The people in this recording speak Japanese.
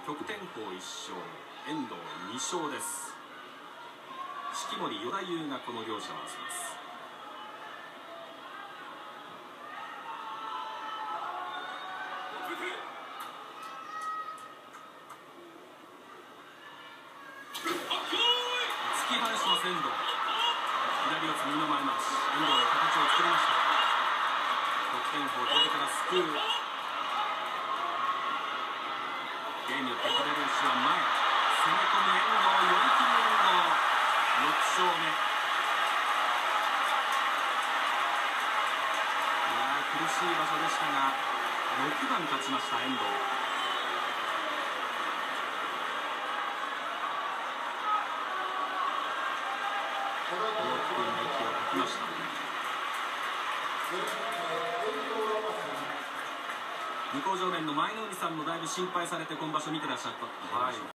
旭天鵬1勝、遠藤2勝です。式守、与田優がこの両者を合わせます。突き放します遠藤。左四つ右の前回し、遠藤が形を作りました。旭天鵬左からすくう。例によって左足は前、攻め込む遠藤、寄り切り遠藤、6勝目。苦しい場所でしたが6番勝ちました遠藤。大きく息を吐きました。向正面の舞の海さんもだいぶ心配されて今場所見てらっしゃったと思います。